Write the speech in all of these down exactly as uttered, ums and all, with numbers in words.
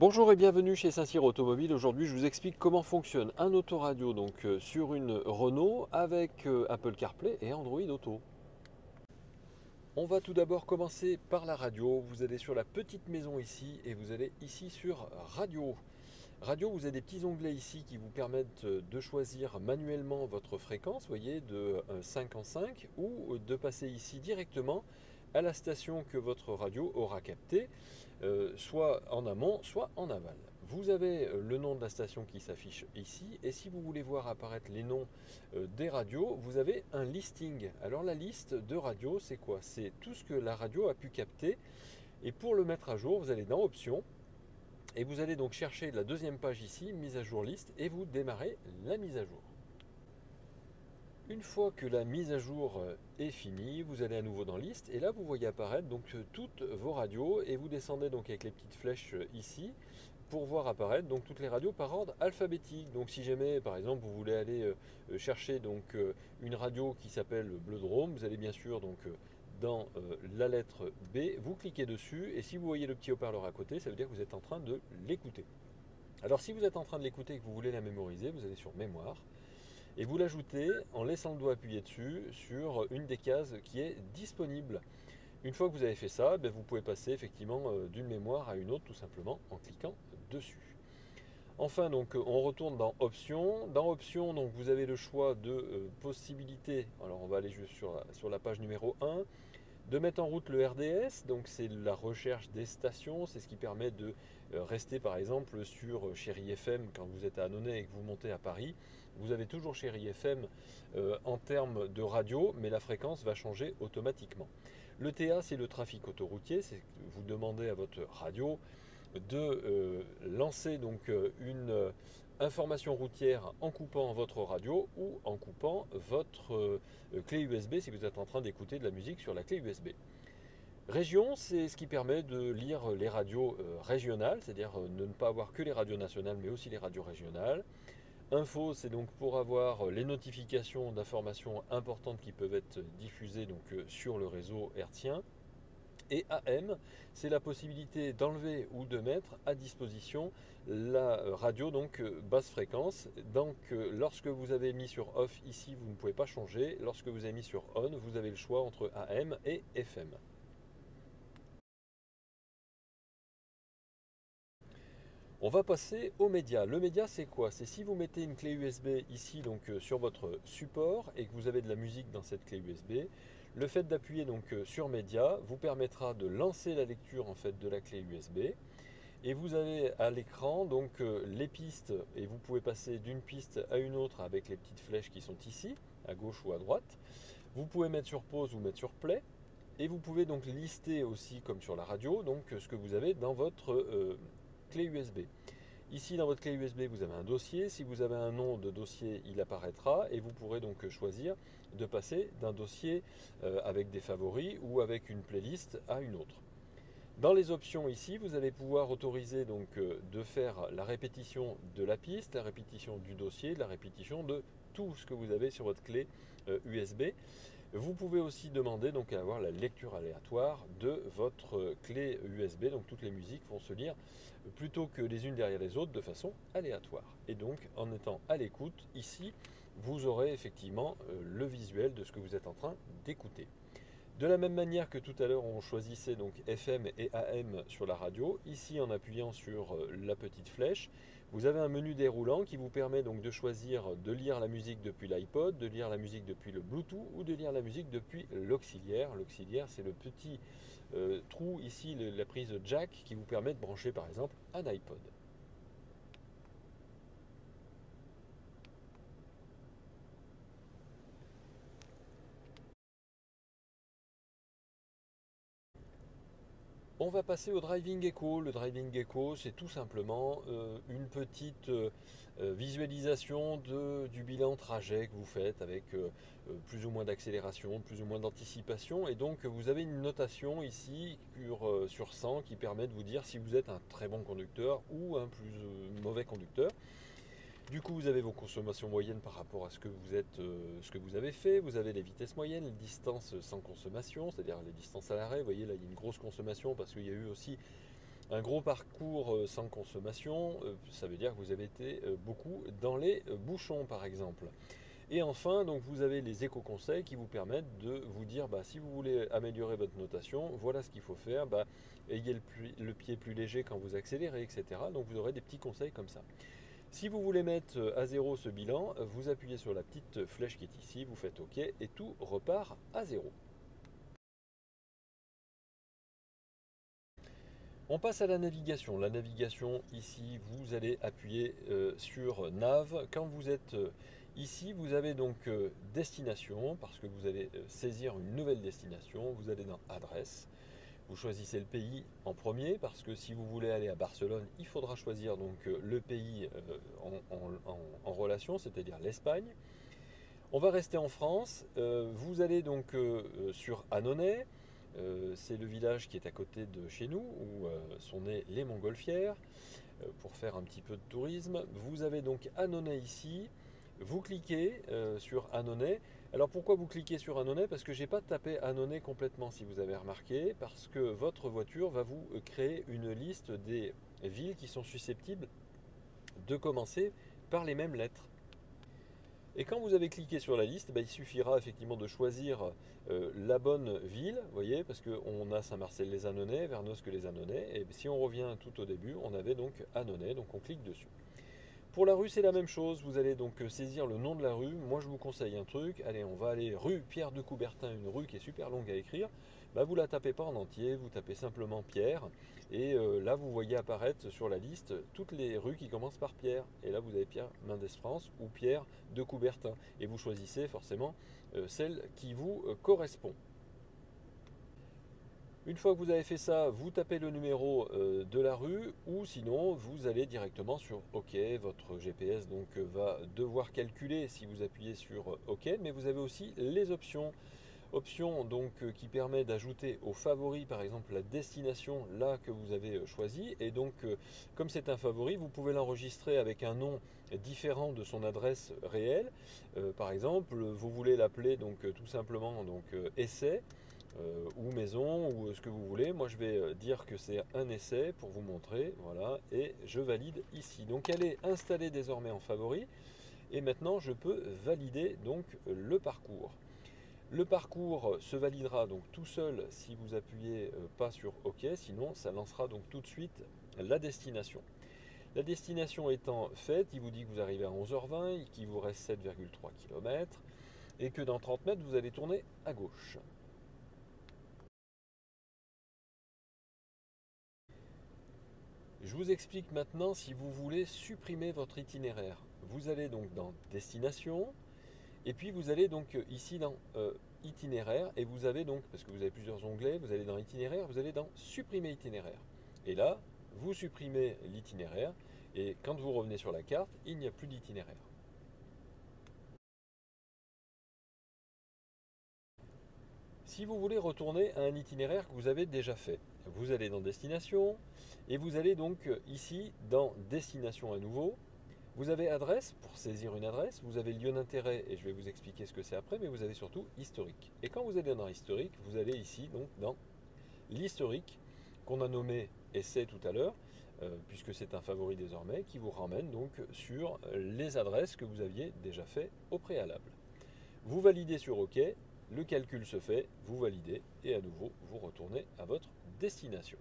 Bonjour et bienvenue chez Saint-Cyr Automobile. Aujourd'hui, je vous explique comment fonctionne un autoradio donc euh, sur une Renault avec euh, Apple CarPlay et Android Auto. On va tout d'abord commencer par la radio. Vous allez sur la petite maison ici et vous allez ici sur Radio. Radio, vous avez des petits onglets ici qui vous permettent de choisir manuellement votre fréquence, voyez, de cinq en cinq, ou de passer ici directement à la station que votre radio aura captée, euh, soit en amont, soit en aval. Vous avez le nom de la station qui s'affiche ici, et si vous voulez voir apparaître les noms euh, des radios, vous avez un listing. Alors la liste de radios, c'est quoi? C'est tout ce que la radio a pu capter, et pour le mettre à jour, vous allez dans Options, et vous allez donc chercher la deuxième page ici, mise à jour liste, et vous démarrez la mise à jour. Une fois que la mise à jour est finie, vous allez à nouveau dans liste, et là vous voyez apparaître donc toutes vos radios, et vous descendez donc avec les petites flèches ici, pour voir apparaître donc toutes les radios par ordre alphabétique. Donc si jamais par exemple vous voulez aller chercher donc une radio qui s'appelle Bleudrome, vous allez bien sûr donc dans euh, la lettre B, vous cliquez dessus, et si vous voyez le petit haut-parleur à côté, ça veut dire que vous êtes en train de l'écouter. Alors si vous êtes en train de l'écouter et que vous voulez la mémoriser, vous allez sur Mémoire, et vous l'ajoutez en laissant le doigt appuyé dessus sur une des cases qui est disponible. Une fois que vous avez fait ça, ben vous pouvez passer effectivement euh, d'une mémoire à une autre tout simplement en cliquant dessus. Enfin, donc, on retourne dans Options. Dans Options, donc, vous avez le choix de euh, possibilités. Alors, on va aller juste sur la, sur la page numéro un. De mettre en route le R D S, donc c'est la recherche des stations, c'est ce qui permet de rester par exemple sur Chéri F M quand vous êtes à Annonay et que vous montez à Paris. Vous avez toujours Chéri F M euh, en termes de radio, mais la fréquence va changer automatiquement. Le T A, c'est le trafic autoroutier, c'est vous demandez à votre radio de euh, lancer donc euh, une euh, information routière en coupant votre radio ou en coupant votre euh, clé U S B si vous êtes en train d'écouter de la musique sur la clé U S B. Région, c'est ce qui permet de lire les radios euh, régionales, c'est-à-dire euh, de ne pas avoir que les radios nationales mais aussi les radios régionales. Info, c'est donc pour avoir les notifications d'informations importantes qui peuvent être diffusées donc, euh, sur le réseau hertzien. Et A M, c'est la possibilité d'enlever ou de mettre à disposition la radio donc basse fréquence. Donc lorsque vous avez mis sur off ici, vous ne pouvez pas changer. Lorsque vous avez mis sur on, vous avez le choix entre A M et F M. On va passer aux médias. Le média, c'est quoi? C'est si vous mettez une clé U S B ici donc euh, sur votre support et que vous avez de la musique dans cette clé U S B, le fait d'appuyer donc euh, sur média vous permettra de lancer la lecture en fait de la clé U S B. Et vous avez à l'écran donc euh, les pistes, et vous pouvez passer d'une piste à une autre avec les petites flèches qui sont ici, à gauche ou à droite. Vous pouvez mettre sur pause ou mettre sur play. Et vous pouvez donc lister aussi, comme sur la radio, donc ce que vous avez dans votre euh, clé U S B. Ici, dans votre clé U S B, vous avez un dossier. Si vous avez un nom de dossier, il apparaîtra et vous pourrez donc choisir de passer d'un dossier euh, avec des favoris ou avec une playlist à une autre. Dans les options ici, vous allez pouvoir autoriser donc euh, de faire la répétition de la piste, la répétition du dossier, la répétition de tout ce que vous avez sur votre clé euh, U S B. Vous pouvez aussi demander donc à avoir la lecture aléatoire de votre clé U S B, donc toutes les musiques vont se lire plutôt que les unes derrière les autres de façon aléatoire. Et donc en étant à l'écoute, ici, vous aurez effectivement le visuel de ce que vous êtes en train d'écouter. De la même manière que tout à l'heure on choisissait donc F M et A M sur la radio, ici en appuyant sur la petite flèche, vous avez un menu déroulant qui vous permet donc de choisir de lire la musique depuis l'iPod, de lire la musique depuis le Bluetooth ou de lire la musique depuis l'auxiliaire. L'auxiliaire, c'est le petit euh, trou ici, le, la prise jack qui vous permet de brancher par exemple un iPod. On va passer au Driving Echo. Le Driving Echo, c'est tout simplement euh, une petite euh, visualisation de, du bilan trajet que vous faites avec euh, plus ou moins d'accélération, plus ou moins d'anticipation. Et donc, vous avez une notation ici sur, euh, sur cent qui permet de vous dire si vous êtes un très bon conducteur ou un plus euh, mauvais conducteur. Du coup, vous avez vos consommations moyennes par rapport à ce que vous êtes, euh, ce que vous avez fait. Vous avez les vitesses moyennes, les distances sans consommation, c'est-à-dire les distances à l'arrêt. Vous voyez, là, il y a une grosse consommation parce qu'il y a eu aussi Un gros parcours euh, sans consommation, euh, ça veut dire que vous avez été euh, beaucoup dans les euh, bouchons par exemple. Et enfin, donc vous avez les éco-conseils qui vous permettent de vous dire, bah, si vous voulez améliorer votre notation, voilà ce qu'il faut faire, bah, ayez le, pli- le pied plus léger quand vous accélérez, et cetera. Donc vous aurez des petits conseils comme ça. Si vous voulez mettre euh, à zéro ce bilan, euh, vous appuyez sur la petite flèche qui est ici, vous faites OK et tout repart à zéro. On passe à la navigation. La navigation, ici, vous allez appuyer euh, sur Nav. Quand vous êtes euh, ici, vous avez donc euh, destination, parce que vous allez euh, saisir une nouvelle destination. Vous allez dans Adresse. Vous choisissez le pays en premier, parce que si vous voulez aller à Barcelone, il faudra choisir donc euh, le pays euh, en, en- en- en relation, c'est-à-dire l'Espagne. On va rester en France. Euh, vous allez donc euh, euh, sur Annonay. Euh, c'est le village qui est à côté de chez nous, où euh, sont nées les montgolfières, euh, pour faire un petit peu de tourisme. Vous avez donc Annonay ici. Vous cliquez euh, sur Annonay. Alors pourquoi vous cliquez sur Annonay? Parce que je n'ai pas tapé Annonay complètement, si vous avez remarqué, parce que votre voiture va vous créer une liste des villes qui sont susceptibles de commencer par les mêmes lettres. Et quand vous avez cliqué sur la liste, bah, il suffira effectivement de choisir euh, la bonne ville, vous voyez, parce qu'on a Saint-Marcel-les-Annonay, Vernosque-les-Annonay, et si on revient tout au début, on avait donc Annonay, donc on clique dessus. Pour la rue, c'est la même chose, vous allez donc saisir le nom de la rue. Moi, je vous conseille un truc, allez, on va aller rue Pierre de Coubertin, une rue qui est super longue à écrire. Bah, vous la tapez pas en entier, vous tapez simplement Pierre, et euh, là, vous voyez apparaître sur la liste toutes les rues qui commencent par Pierre. Et là, vous avez Pierre Mendès France ou Pierre de Coubertin, et vous choisissez forcément euh, celle qui vous euh, correspond. Une fois que vous avez fait ça, vous tapez le numéro euh, de la rue ou sinon vous allez directement sur OK. Votre G P S donc euh, va devoir calculer si vous appuyez sur euh, OK, mais vous avez aussi les options. Option donc euh, qui permet d'ajouter aux favoris par exemple la destination là que vous avez euh, choisi, et donc euh, comme c'est un favori, vous pouvez l'enregistrer avec un nom différent de son adresse réelle. Euh, par exemple, vous voulez l'appeler donc euh, tout simplement donc euh, essai euh, ou maison ou euh, ce que vous voulez. Moi je vais euh, dire que c'est un essai pour vous montrer, voilà, et je valide ici. Donc elle est installée désormais en favori et maintenant je peux valider donc le parcours. Le parcours se validera donc tout seul si vous appuyez euh, pas sur OK, sinon ça lancera donc tout de suite la destination. La destination étant faite, il vous dit que vous arrivez à onze heures vingt, qu'il vous reste sept virgule trois kilomètres et que dans trente mètres vous allez tourner à gauche. Je vous explique maintenant si vous voulez supprimer votre itinéraire. Vous allez donc dans Destination, et puis vous allez donc ici dans euh, Itinéraire, et vous avez donc, parce que vous avez plusieurs onglets, vous allez dans Itinéraire, vous allez dans Supprimer itinéraire. Et là, vous supprimez l'itinéraire, et quand vous revenez sur la carte, il n'y a plus d'itinéraire. Si vous voulez retourner à un itinéraire que vous avez déjà fait, vous allez dans Destination, et vous allez donc ici dans Destination à nouveau. Vous avez adresse pour saisir une adresse, vous avez lieu d'intérêt et je vais vous expliquer ce que c'est après, mais vous avez surtout historique. Et quand vous allez dans historique, vous allez ici donc dans l'historique qu'on a nommé essai tout à l'heure, euh, puisque c'est un favori désormais, qui vous ramène donc sur les adresses que vous aviez déjà fait au préalable. Vous validez sur OK, le calcul se fait, vous validez et à nouveau vous retournez à votre destination.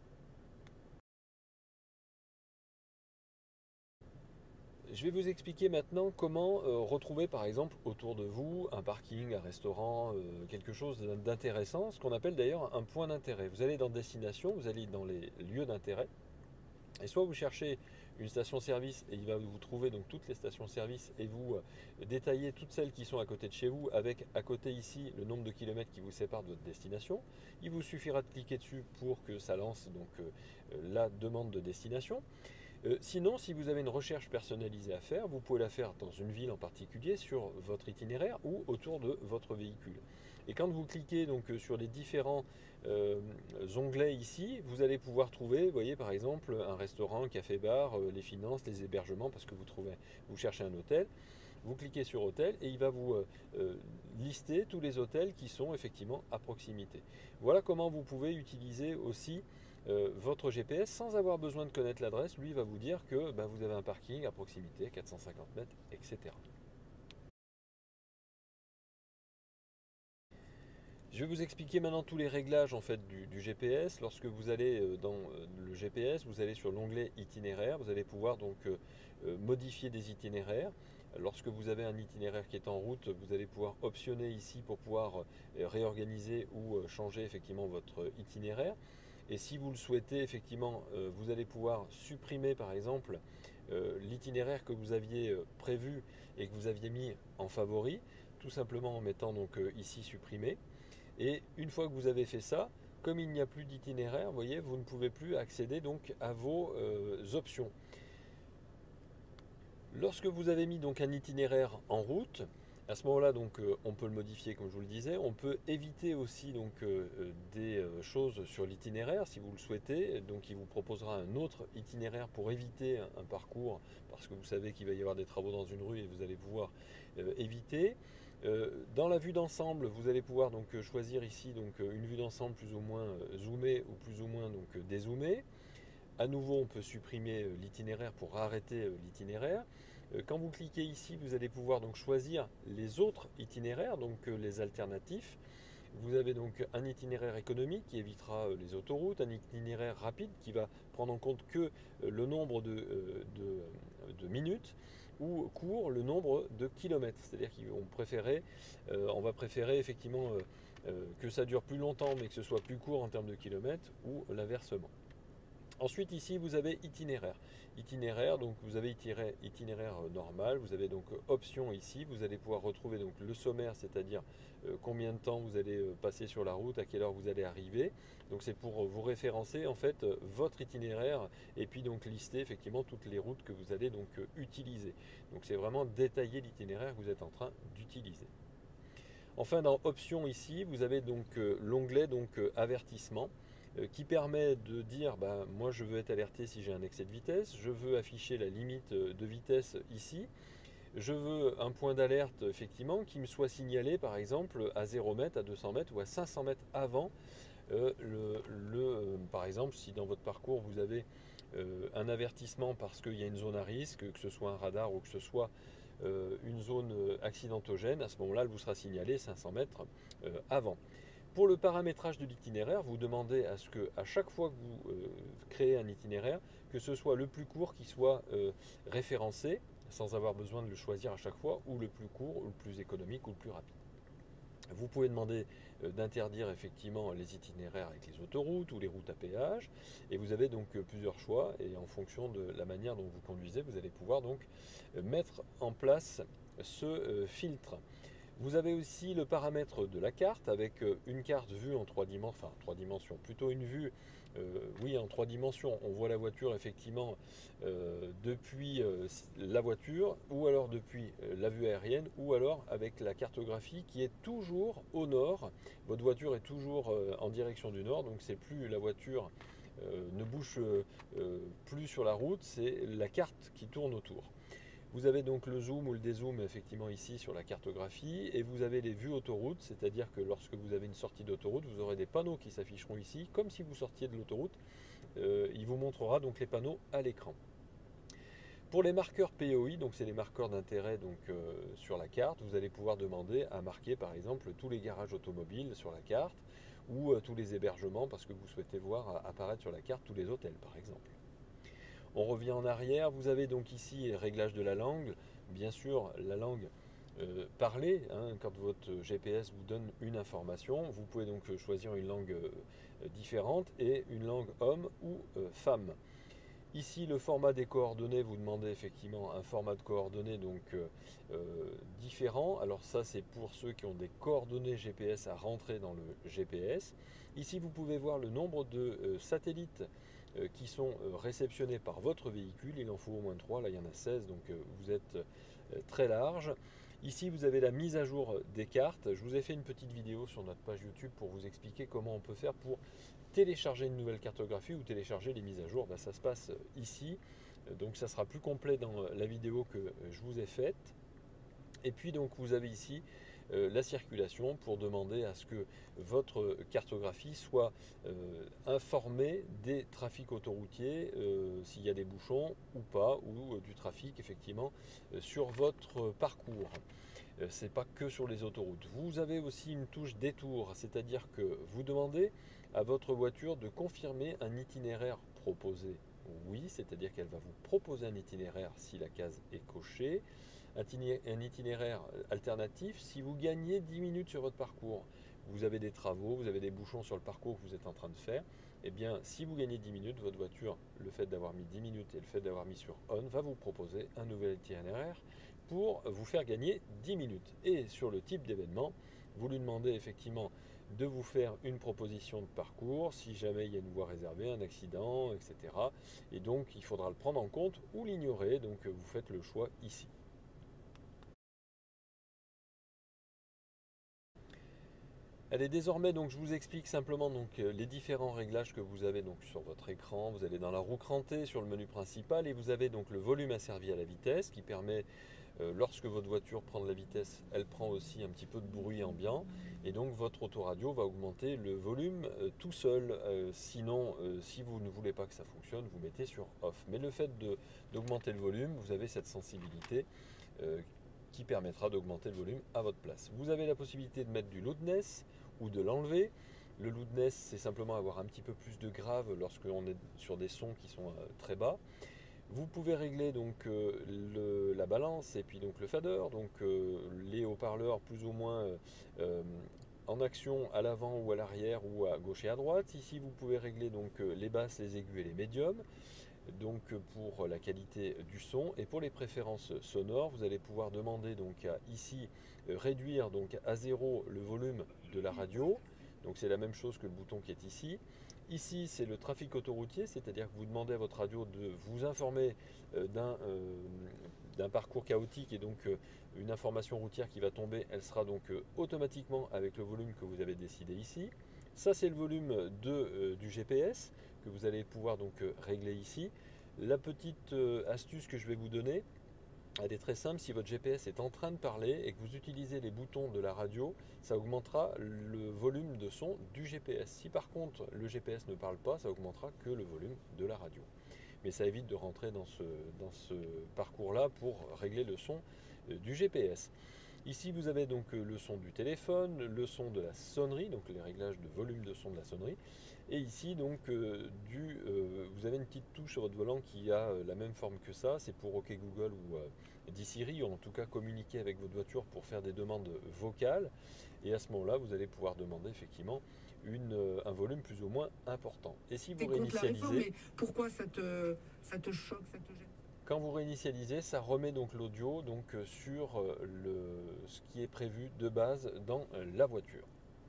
Je vais vous expliquer maintenant comment euh, retrouver par exemple autour de vous un parking, un restaurant, euh, quelque chose d'intéressant, ce qu'on appelle d'ailleurs un point d'intérêt. Vous allez dans Destination, vous allez dans les lieux d'intérêt, et soit vous cherchez une station-service et il va vous trouver donc toutes les stations-service et vous euh, détailler toutes celles qui sont à côté de chez vous avec à côté ici le nombre de kilomètres qui vous sépare de votre destination. Il vous suffira de cliquer dessus pour que ça lance donc euh, la demande de destination. Euh, sinon, si vous avez une recherche personnalisée à faire, vous pouvez la faire dans une ville en particulier, sur votre itinéraire ou autour de votre véhicule. Et quand vous cliquez donc euh, sur les différents euh, onglets ici, vous allez pouvoir trouver, vous voyez par exemple, un restaurant, un café-bar, euh, les finances, les hébergements, parce que vous trouvez, vous cherchez un hôtel. vous cliquez sur hôtel et il va vous euh, euh, lister tous les hôtels qui sont effectivement à proximité. Voilà comment vous pouvez utiliser aussi euh, votre G P S sans avoir besoin de connaître l'adresse. Lui va vous dire que ben, vous avez un parking à proximité, quatre cent cinquante mètres, et cetera. Je vais vous expliquer maintenant tous les réglages en fait du, du G P S. Lorsque vous allez dans le G P S, vous allez sur l'onglet itinéraire, vous allez pouvoir donc euh, modifier des itinéraires. Lorsque vous avez un itinéraire qui est en route, vous allez pouvoir optionner ici pour pouvoir euh, réorganiser ou euh, changer effectivement votre itinéraire. Et si vous le souhaitez, effectivement, euh, vous allez pouvoir supprimer par exemple euh, l'itinéraire que vous aviez euh, prévu et que vous aviez mis en favori, tout simplement en mettant donc euh, ici supprimer. Et une fois que vous avez fait ça, comme il n'y a plus d'itinéraire, vous voyez, vous ne pouvez plus accéder donc à vos euh, options. Lorsque vous avez mis donc un itinéraire en route, à ce moment-là, donc, euh, on peut le modifier comme je vous le disais. On peut éviter aussi donc, euh, des euh, choses sur l'itinéraire si vous le souhaitez. Donc il vous proposera un autre itinéraire pour éviter un, un parcours parce que vous savez qu'il va y avoir des travaux dans une rue et vous allez pouvoir euh, éviter. Euh, dans la vue d'ensemble, vous allez pouvoir donc choisir ici donc une vue d'ensemble plus ou moins zoomée ou plus ou moins donc dézoomée. À nouveau, on peut supprimer l'itinéraire pour arrêter l'itinéraire. Quand vous cliquez ici, vous allez pouvoir donc choisir les autres itinéraires, donc les alternatifs. Vous avez donc un itinéraire économique qui évitera les autoroutes, un itinéraire rapide qui va prendre en compte que le nombre de, de, de minutes, ou court le nombre de kilomètres. C'est-à-dire qu'on préférait, euh, on va préférer effectivement euh, euh, que ça dure plus longtemps mais que ce soit plus court en termes de kilomètres ou l'inversement. Ensuite ici vous avez itinéraire. Itinéraire, donc vous avez itinéraire normal, vous avez donc option ici, vous allez pouvoir retrouver donc le sommaire, c'est-à-dire euh, combien de temps vous allez euh, passer sur la route, à quelle heure vous allez arriver. Donc c'est pour vous référencer en fait euh, votre itinéraire et puis donc lister effectivement toutes les routes que vous allez donc euh, utiliser. Donc c'est vraiment détailler l'itinéraire que vous êtes en train d'utiliser. Enfin dans option ici, vous avez donc euh, l'onglet donc euh, avertissement qui permet de dire bah, moi je veux être alerté si j'ai un excès de vitesse, je veux afficher la limite de vitesse ici, je veux un point d'alerte effectivement qui me soit signalé par exemple à zéro mètre, à deux cents mètres ou à cinq cents mètres avant euh, le, le euh, par exemple si dans votre parcours vous avez euh, un avertissement parce qu'il y a une zone à risque, que ce soit un radar ou que ce soit euh, une zone accidentogène, à ce moment-là elle vous sera signalée cinq cents mètres euh, avant. Pour le paramétrage de l'itinéraire, vous demandez à ce que, à chaque fois que vous euh, créez un itinéraire, que ce soit le plus court qui soit euh, référencé, sans avoir besoin de le choisir à chaque fois, ou le plus court, ou le plus économique, ou le plus rapide. Vous pouvez demander euh, d'interdire effectivement les itinéraires avec les autoroutes ou les routes à péage, et vous avez donc euh, plusieurs choix, et en fonction de la manière dont vous conduisez, vous allez pouvoir donc euh, mettre en place ce euh, filtre. Vous avez aussi le paramètre de la carte avec une carte vue en trois dimensions, enfin trois dimensions, plutôt une vue, euh, oui en trois dimensions. On voit la voiture effectivement euh, depuis euh, la voiture ou alors depuis euh, la vue aérienne ou alors avec la cartographie qui est toujours au nord. Votre voiture est toujours euh, en direction du nord, donc c'est plus la voiture euh, ne bouge euh, plus sur la route, c'est la carte qui tourne autour. Vous avez donc le zoom ou le dézoom effectivement ici sur la cartographie et vous avez les vues autoroute, c'est-à-dire que lorsque vous avez une sortie d'autoroute, vous aurez des panneaux qui s'afficheront ici, comme si vous sortiez de l'autoroute. Euh, il vous montrera donc les panneaux à l'écran. Pour les marqueurs P O I, donc c'est les marqueurs d'intérêt donc euh, sur la carte, vous allez pouvoir demander à marquer par exemple tous les garages automobiles sur la carte ou euh, tous les hébergements parce que vous souhaitez voir apparaître sur la carte tous les hôtels par exemple. On revient en arrière, vous avez donc ici réglage de la langue, bien sûr la langue euh, parlée, hein, quand votre G P S vous donne une information, vous pouvez donc choisir une langue euh, différente et une langue homme ou euh, femme. Ici le format des coordonnées, vous demandez effectivement un format de coordonnées donc euh, euh, différent. Alors ça c'est pour ceux qui ont des coordonnées G P S à rentrer dans le G P S. Ici vous pouvez voir le nombre de euh, satellites qui sont réceptionnés par votre véhicule. Il en faut au moins trois, là il y en a seize, donc vous êtes très large. Ici vous avez la mise à jour des cartes. Je vous ai fait une petite vidéo sur notre page YouTube pour vous expliquer comment on peut faire pour télécharger une nouvelle cartographie ou télécharger les mises à jour. Ben, ça se passe ici, donc ça sera plus complet dans la vidéo que je vous ai faite. Et puis donc vous avez ici euh, la circulation pour demander à ce que votre cartographie soit euh, informée des trafics autoroutiers, euh, s'il y a des bouchons ou pas, ou euh, du trafic effectivement euh, sur votre parcours. Euh, c'est pas que sur les autoroutes. Vous avez aussi une touche détour, c'est-à-dire que vous demandez à votre voiture de confirmer un itinéraire proposé. Oui, c'est-à-dire qu'elle va vous proposer un itinéraire si la case est cochée, un itinéraire alternatif si vous gagnez dix minutes sur votre parcours. Vous avez des travaux, vous avez des bouchons sur le parcours que vous êtes en train de faire. Eh bien, si vous gagnez dix minutes, votre voiture, le fait d'avoir mis dix minutes et le fait d'avoir mis sur on, va vous proposer un nouvel itinéraire pour vous faire gagner dix minutes. Et sur le type d'événement, vous lui demandez effectivement de vous faire une proposition de parcours si jamais il y a une voie réservée, un accident, et cetera. Et donc, il faudra le prendre en compte ou l'ignorer. Donc, vous faites le choix ici. Allez, désormais, donc, je vous explique simplement donc, les différents réglages que vous avez donc, sur votre écran. Vous allez dans la roue crantée sur le menu principal et vous avez donc le volume asservi à la vitesse qui permet, euh, lorsque votre voiture prend de la vitesse, elle prend aussi un petit peu de bruit ambiant. Et donc votre autoradio va augmenter le volume euh, tout seul. Euh, sinon, euh, si vous ne voulez pas que ça fonctionne, vous mettez sur off. Mais le fait d'augmenter le volume, vous avez cette sensibilité euh, qui permettra d'augmenter le volume à votre place. Vous avez la possibilité de mettre du loudness ou de l'enlever. Le loudness, c'est simplement avoir un petit peu plus de grave lorsque l'on est sur des sons qui sont euh, très bas. Vous pouvez régler donc euh, le, la balance et puis donc le fader, donc euh, les haut-parleurs plus ou moins euh, euh, en action à l'avant ou à l'arrière ou à gauche et à droite. Ici vous pouvez régler donc euh, les basses, les aigus et les médiums. Donc pour la qualité du son et pour les préférences sonores, vous allez pouvoir demander donc à ici euh, réduire donc à zéro le volume de la radio. Donc c'est la même chose que le bouton qui est ici. Ici c'est le trafic autoroutier, c'est-à-dire que vous demandez à votre radio de vous informer euh, d'un euh, d'un parcours chaotique et donc euh, une information routière qui va tomber, elle sera donc euh, automatiquement avec le volume que vous avez décidé ici. Ça c'est le volume de, euh, du G P S que vous allez pouvoir donc euh, régler ici. La petite euh, astuce que je vais vous donner, elle est très simple. Si votre G P S est en train de parler et que vous utilisez les boutons de la radio, ça augmentera le volume de son du G P S. Si par contre le G P S ne parle pas, ça augmentera que le volume de la radio. Mais ça évite de rentrer dans ce, dans ce parcours-là pour régler le son euh, du G P S. Ici, vous avez donc le son du téléphone, le son de la sonnerie, donc les réglages de volume de son de la sonnerie. Et ici, donc, euh, du, euh, vous avez une petite touche sur votre volant qui a euh, la même forme que ça. C'est pour OK Google ou euh, dit Siri, ou en tout cas communiquer avec votre voiture pour faire des demandes vocales. Et à ce moment-là, vous allez pouvoir demander effectivement une, euh, un volume plus ou moins important. Et si vous réinitialisez... Pourquoi ça te, ça te choque, ça te gêne? Quand vous réinitialisez, ça remet donc l'audio donc sur le, ce qui est prévu de base dans la voiture.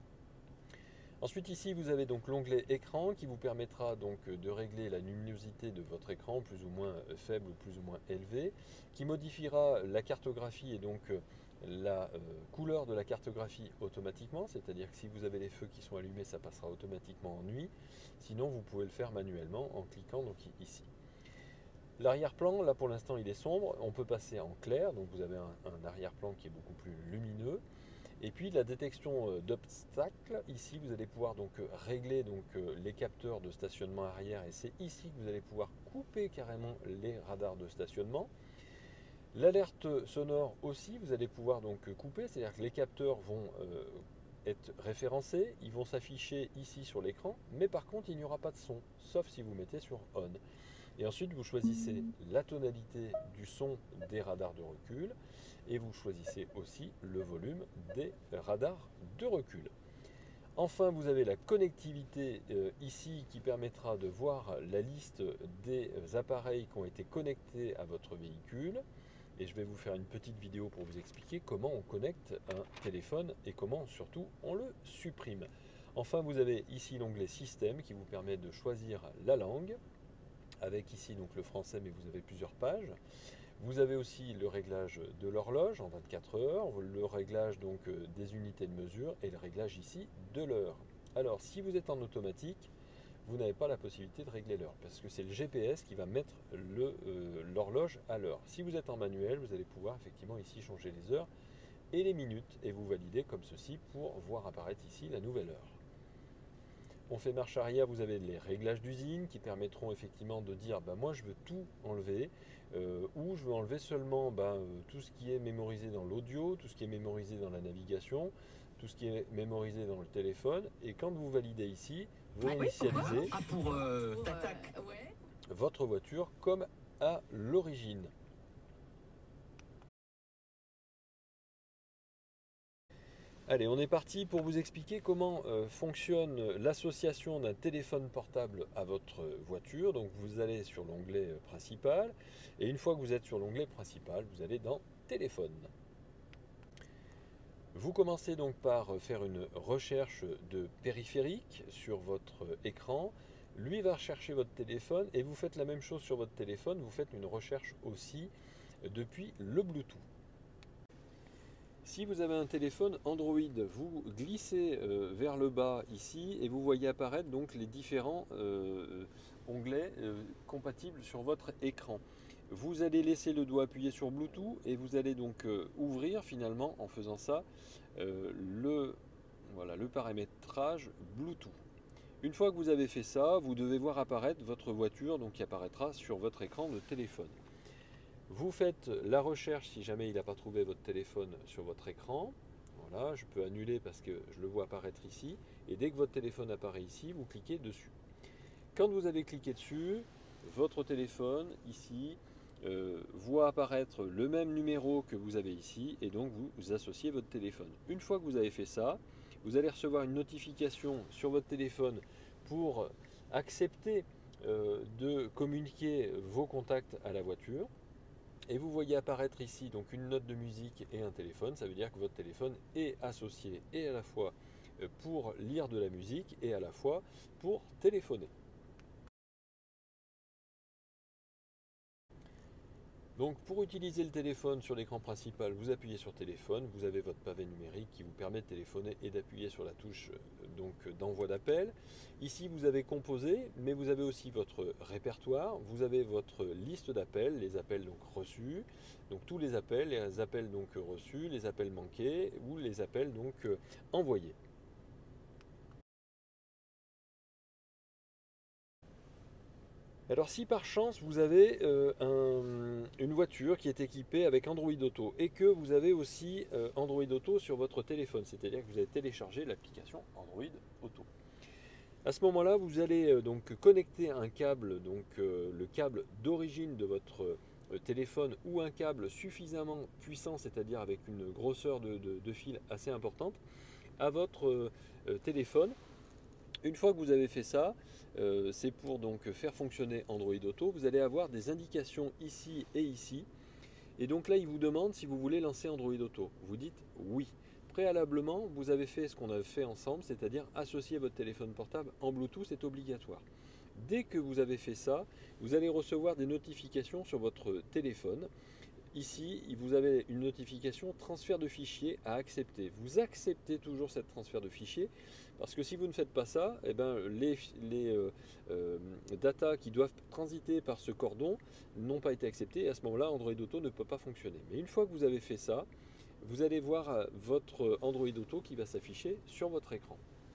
Ensuite ici vous avez donc l'onglet écran qui vous permettra donc de régler la luminosité de votre écran plus ou moins faible ou plus ou moins élevé, qui modifiera la cartographie et donc la euh, couleur de la cartographie automatiquement, c'est-à-dire que si vous avez les feux qui sont allumés, ça passera automatiquement en nuit. Sinon vous pouvez le faire manuellement en cliquant donc ici. L'arrière-plan, là pour l'instant il est sombre, on peut passer en clair, donc vous avez un, un arrière-plan qui est beaucoup plus lumineux. Et puis la détection d'obstacles, ici vous allez pouvoir donc régler donc les capteurs de stationnement arrière et c'est ici que vous allez pouvoir couper carrément les radars de stationnement. L'alerte sonore aussi, vous allez pouvoir donc couper, c'est-à-dire que les capteurs vont euh, être référencés, ils vont s'afficher ici sur l'écran, mais par contre il n'y aura pas de son, sauf si vous mettez sur on. Et ensuite, vous choisissez la tonalité du son des radars de recul et vous choisissez aussi le volume des radars de recul. Enfin, vous avez la connectivité euh, ici qui permettra de voir la liste des appareils qui ont été connectés à votre véhicule. Et je vais vous faire une petite vidéo pour vous expliquer comment on connecte un téléphone et comment surtout on le supprime. Enfin, vous avez ici l'onglet Système qui vous permet de choisir la langue, avec ici donc le français, mais vous avez plusieurs pages. Vous avez aussi le réglage de l'horloge en vingt-quatre heures, le réglage donc des unités de mesure et le réglage ici de l'heure. Alors si vous êtes en automatique, vous n'avez pas la possibilité de régler l'heure, parce que c'est le G P S qui va mettre le, euh, l'horloge à l'heure. Si vous êtes en manuel, vous allez pouvoir effectivement ici changer les heures et les minutes, et vous validez comme ceci pour voir apparaître ici la nouvelle heure. On fait marche arrière, vous avez les réglages d'usine qui permettront effectivement de dire ben moi je veux tout enlever, euh, ou je veux enlever seulement ben, euh, tout ce qui est mémorisé dans l'audio, tout ce qui est mémorisé dans la navigation, tout ce qui est mémorisé dans le téléphone, et quand vous validez ici, vous Ah oui, initialisez Ah, pour euh, Pour, Tatac. euh, ouais. votre voiture comme à l'origine. Allez, on est parti pour vous expliquer comment euh, fonctionne l'association d'un téléphone portable à votre voiture. Donc vous allez sur l'onglet euh, principal, et une fois que vous êtes sur l'onglet principal, vous allez dans téléphone. Vous commencez donc par faire une recherche de périphérique sur votre écran. Lui va rechercher votre téléphone et vous faites la même chose sur votre téléphone. Vous faites une recherche aussi depuis le Bluetooth. Si vous avez un téléphone Android, vous glissez euh, vers le bas ici et vous voyez apparaître donc les différents euh, onglets euh, compatibles sur votre écran. Vous allez laisser le doigt appuyé sur Bluetooth et vous allez donc euh, ouvrir finalement en faisant ça euh, le, voilà, le paramétrage Bluetooth. Une fois que vous avez fait ça, vous devez voir apparaître votre voiture donc qui apparaîtra sur votre écran de téléphone. Vous faites la recherche si jamais il n'a pas trouvé votre téléphone sur votre écran. Voilà, je peux annuler parce que je le vois apparaître ici. Et dès que votre téléphone apparaît ici, vous cliquez dessus. Quand vous avez cliqué dessus, votre téléphone ici euh, voit apparaître le même numéro que vous avez ici et donc vous, vous associez votre téléphone. Une fois que vous avez fait ça, vous allez recevoir une notification sur votre téléphone pour accepter euh, de communiquer vos contacts à la voiture. Et vous voyez apparaître ici donc une note de musique et un téléphone. Ça veut dire que votre téléphone est associé et à la fois pour lire de la musique et à la fois pour téléphoner. Donc pour utiliser le téléphone sur l'écran principal, vous appuyez sur téléphone, vous avez votre pavé numérique qui vous permet de téléphoner et d'appuyer sur la touche donc d'envoi d'appel. Ici vous avez composé, mais vous avez aussi votre répertoire, vous avez votre liste d'appels, les appels donc reçus, donc tous les appels, les appels donc reçus, les appels manqués ou les appels donc envoyés. Alors si par chance vous avez euh, un, une voiture qui est équipée avec Android Auto et que vous avez aussi euh, Android Auto sur votre téléphone, c'est-à-dire que vous avez téléchargé l'application Android Auto. À ce moment-là, vous allez euh, donc connecter un câble, donc euh, le câble d'origine de votre euh, téléphone ou un câble suffisamment puissant, c'est-à-dire avec une grosseur de, de, de fil assez importante, à votre euh, téléphone. Une fois que vous avez fait ça, euh, c'est pour donc faire fonctionner Android Auto. Vous allez avoir des indications ici et ici. Et donc là, il vous demande si vous voulez lancer Android Auto. Vous dites oui. Préalablement, vous avez fait ce qu'on a fait ensemble, c'est-à-dire associer votre téléphone portable en Bluetooth, c'est obligatoire. Dès que vous avez fait ça, vous allez recevoir des notifications sur votre téléphone. Ici, vous avez une notification transfert de fichier à accepter. Vous acceptez toujours cette transfert de fichier parce que si vous ne faites pas ça, eh ben, les, les euh, euh, data qui doivent transiter par ce cordon n'ont pas été acceptées et à ce moment-là, Android Auto ne peut pas fonctionner. Mais une fois que vous avez fait ça, vous allez voir votre Android Auto qui va s'afficher sur votre écran.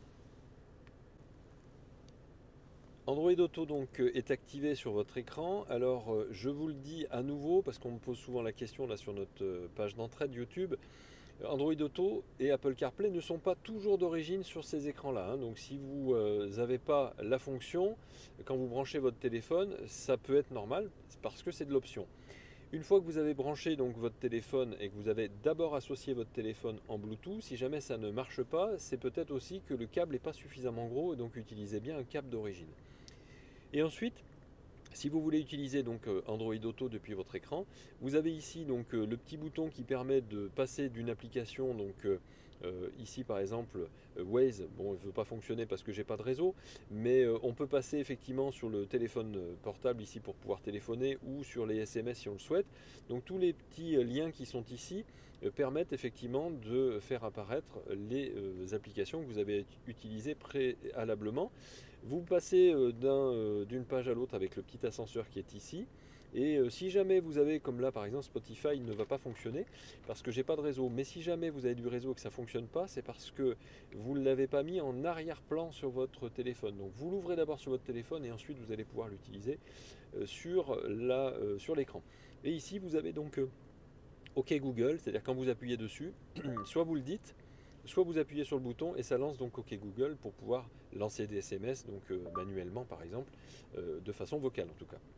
Android Auto donc est activé sur votre écran. Alors je vous le dis à nouveau parce qu'on me pose souvent la question là sur notre page d'entrée de YouTube. Android Auto et Apple CarPlay ne sont pas toujours d'origine sur ces écrans-là. Hein. Donc si vous n'avez pas la fonction, quand vous branchez votre téléphone, ça peut être normal parce que c'est de l'option. Une fois que vous avez branché donc votre téléphone et que vous avez d'abord associé votre téléphone en Bluetooth, si jamais ça ne marche pas, c'est peut-être aussi que le câble n'est pas suffisamment gros et donc utilisez bien un câble d'origine. Et ensuite, si vous voulez utiliser donc Android Auto depuis votre écran, vous avez ici donc le petit bouton qui permet de passer d'une application, donc euh, ici par exemple Waze, bon il ne veut pas fonctionner parce que j'ai pas de réseau, mais euh, on peut passer effectivement sur le téléphone portable ici pour pouvoir téléphoner ou sur les S M S si on le souhaite. Donc tous les petits liens qui sont ici euh, permettent effectivement de faire apparaître les euh, applications que vous avez utilisées préalablement. Vous passez euh, d'un, euh, d'une page à l'autre avec le petit ascenseur qui est ici. Et euh, si jamais vous avez, comme là par exemple Spotify ne va pas fonctionner parce que j'ai pas de réseau, mais si jamais vous avez du réseau et que ça ne fonctionne pas, c'est parce que vous ne l'avez pas mis en arrière-plan sur votre téléphone. Donc vous l'ouvrez d'abord sur votre téléphone et ensuite vous allez pouvoir l'utiliser euh, sur la, euh, sur l'écran. Et ici vous avez donc euh, OK Google, c'est-à-dire quand vous appuyez dessus, soit vous le dites, soit vous appuyez sur le bouton et ça lance donc OK Google pour pouvoir lancer des S M S donc euh, manuellement par exemple, euh, de façon vocale en tout cas.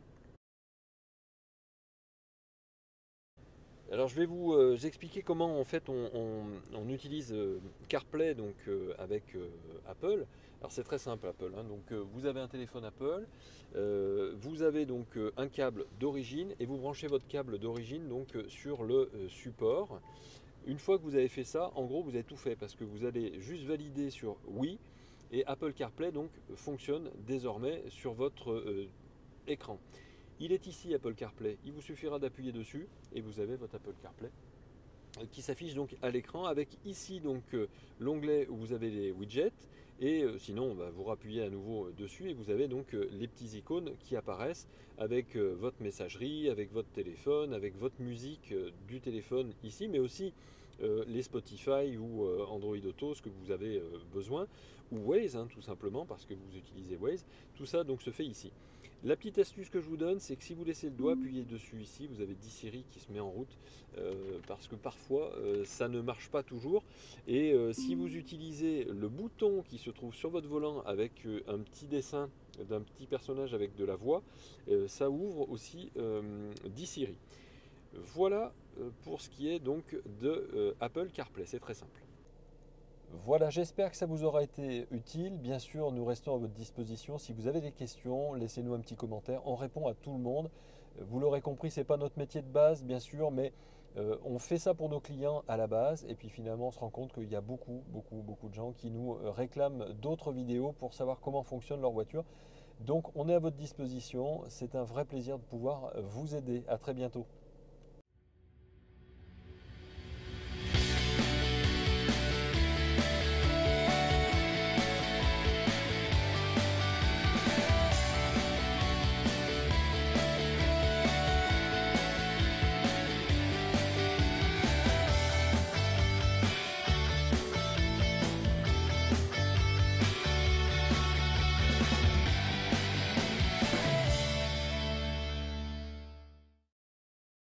Alors je vais vous euh, expliquer comment en fait on, on- on utilise euh, CarPlay donc euh, avec euh, Apple. Alors c'est très simple Apple, hein. Donc euh, vous avez un téléphone Apple, euh, vous avez donc euh, un câble d'origine et vous branchez votre câble d'origine donc euh, sur le euh, support. Une fois que vous avez fait ça, en gros vous avez tout fait parce que vous allez juste valider sur oui et Apple CarPlay donc fonctionne désormais sur votre euh, écran. Il est ici Apple CarPlay, il vous suffira d'appuyer dessus et vous avez votre Apple CarPlay euh, qui s'affiche donc à l'écran avec ici donc euh, l'onglet où vous avez les widgets et euh, sinon bah, vous rappuyez à nouveau euh, dessus et vous avez donc euh, les petits icônes qui apparaissent avec euh, votre messagerie, avec votre téléphone, avec votre musique euh, du téléphone ici mais aussi euh, les Spotify ou euh, Android Auto, ce que vous avez euh, besoin, ou Waze hein, tout simplement parce que vous utilisez Waze, tout ça donc se fait ici. La petite astuce que je vous donne, c'est que si vous laissez le doigt appuyer dessus ici, vous avez dit Siri qui se met en route, euh, parce que parfois euh, ça ne marche pas toujours. Et euh, si vous utilisez le bouton qui se trouve sur votre volant avec euh, un petit dessin d'un petit personnage avec de la voix, euh, ça ouvre aussi euh, dit Siri. Voilà euh, pour ce qui est donc de euh, Apple CarPlay, c'est très simple. Voilà, j'espère que ça vous aura été utile. Bien sûr, nous restons à votre disposition. Si vous avez des questions, laissez-nous un petit commentaire. On répond à tout le monde. Vous l'aurez compris, ce n'est pas notre métier de base, bien sûr, mais euh, on fait ça pour nos clients à la base. Et puis finalement, on se rend compte qu'il y a beaucoup, beaucoup, beaucoup de gens qui nous euh, réclament d'autres vidéos pour savoir comment fonctionne leur voiture. Donc, on est à votre disposition. C'est un vrai plaisir de pouvoir vous aider. À très bientôt.